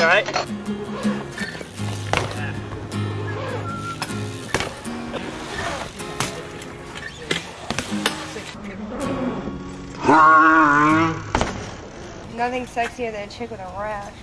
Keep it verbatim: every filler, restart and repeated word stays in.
alright? Nothing sexier than a chick with a rash.